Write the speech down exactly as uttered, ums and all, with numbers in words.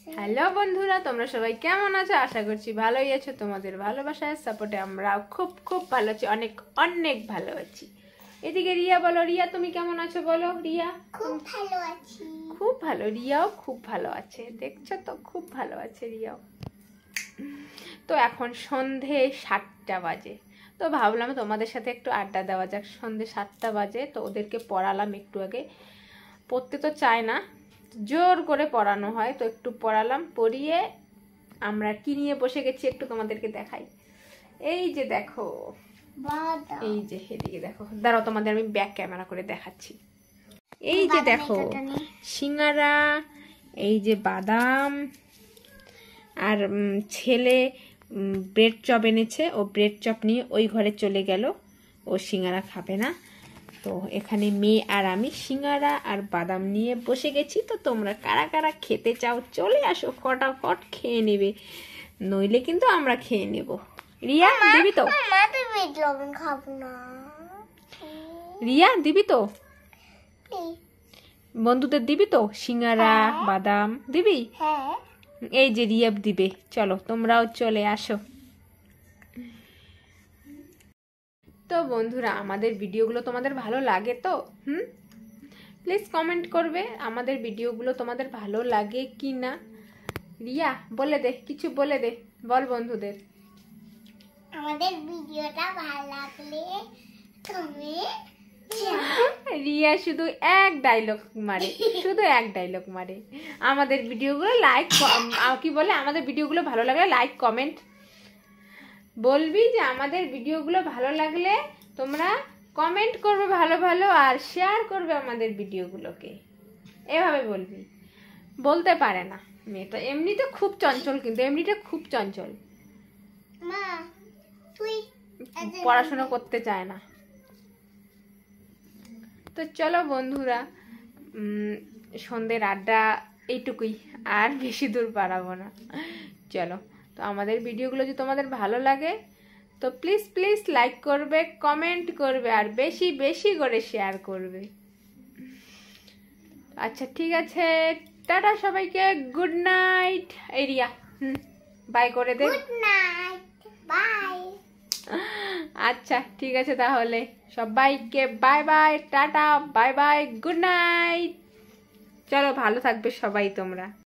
Hello বন্ধুরা, তোমরা সবাই কেমন আছো? আশা করছি ভালোই আছো। তোমাদের ভালোবাসায় সাপোর্টে আমরা খুব খুব ভালো আছি, অনেক অনেক ভালো আছি। এদিকে রিয়া বলো, রিয়া তুমি কেমন আছো বলো? রিয়া খুব ভালো আছি। খুব ভালো, রিয়াও খুব ভালো আছে। দেখছো তো, খুব ভালো আছে রিয়াও। তো এখন সন্ধে সাতটা বাজে, তো ভাবলাম তোমাদের সাথে একটু আড্ডা দেওয়া যাক। সন্ধে সাতটা বাজে, তো ওদেরকে পড়ালাম একটু আগে। পড়তে তো চায় না, জোর করে পড়ানো হয়, তো একটু পড়ালাম। পড়িয়ে আমরা কি নিয়ে বসে গেছি একটু তোমাদেরকে দেখাই। এই যে দেখো, এই যে এদিকে দেখো, দাঁড়াও তোমাদের আমি ব্যাক ক্যামেরা করে দেখাচ্ছি। এই যে দেখো সিঙ্গারা, এই যে বাদাম, আর ছেলে ব্রেড চপ এনেছে। ও ব্রেড চপ নিয়ে ওই ঘরে চলে গেল, ও সিঙ্গারা খাবে না। তো এখানে মেয়ে আর আমি সিঙ্গারা আর বাদাম নিয়ে বসে গেছি। তো তোমরা কারা কারা খেতে চাও চলে আসো, ফটাফট খেয়ে নেবে, নইলে কিন্তু আমরা খেয়ে নেব। রিয়া দিবি তো? রিয়া দিবি তো? বন্ধুদের দিবি তো সিঙ্গারা বাদাম দিবি? এই যে রিয়া দিবে, চলো তোমরাও চলে আসো। তো বন্ধুরা, আমাদের ভিডিওগুলো তোমাদের ভালো লাগে তো? হুম প্লিজ কমেন্ট করবে আমাদের ভিডিওগুলো তোমাদের ভালো লাগে কি না। রিয়া বলে দে, কিছু বলে দে, বল বন্ধুদের। আমাদের ভিডিওটা ভালো লাগলে তুমি রিয়া শুধু এক ডায়লগ মারে, শুধু এক ডায়লগ মারে। আমাদের ভিডিওগুলো লাইক, কি বলে, আমাদের ভিডিওগুলো ভালো লাগলে লাইক কমেন্ট বলবি, যে আমাদের ভিডিওগুলো ভালো লাগলে তোমরা কমেন্ট করবে ভালো ভালো, আর শেয়ার করবে আমাদের ভিডিওগুলোকে, এভাবে বলবি। বলতে পারে না মেয়েটা, এমনিতে খুব চঞ্চল, কিন্তু এমনিতে খুব চঞ্চল, মা তুই পড়াশোনা করতে চায় না। তো চলো বন্ধুরা, সন্ধ্যের আড্ডা এইটুকুই, আর বেশি দূর বাড়াবো না। চলো, তো আমাদের ভিডিওগুলো যদি তোমাদের ভালো লাগে তো প্লিজ প্লিজ লাইক করবে, কমেন্ট করবে, আর বেশি বেশি করে শেয়ার করবে। আচ্ছা ঠিক আছে, টাটা সবাইকে, গুড নাইট। এই রিয়া হুম বাই করে দে। Good night, by. আচ্ছা ঠিক আছে, তাহলে সবাইকে bye bye, tata, bye bye, good night. চলো ভালো থাকবে সবাই তোমরা।